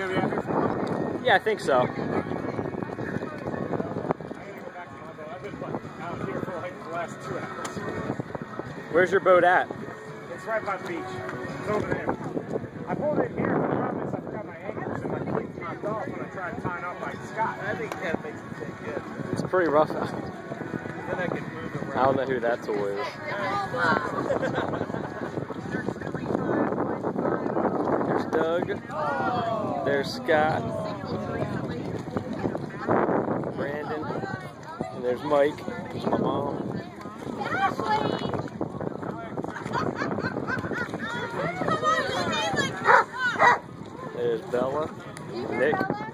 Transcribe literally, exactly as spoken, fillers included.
gonna be out here for a while? Yeah, I think so. I need to go back to my boat. I've been like, out here for like the last two hours. Where's your boat at? It's right by the beach. It's over there. I pulled it here, but the problem is I forgot my anchors and my cleats knocked off when I tried tying off my Scott. I think that makes it take good. It's pretty rough out. Then I can move it I don't know who that tool is. There's Doug. There's Scott. Brandon. And there's Mike. There's my mom. There's Bella. Nick.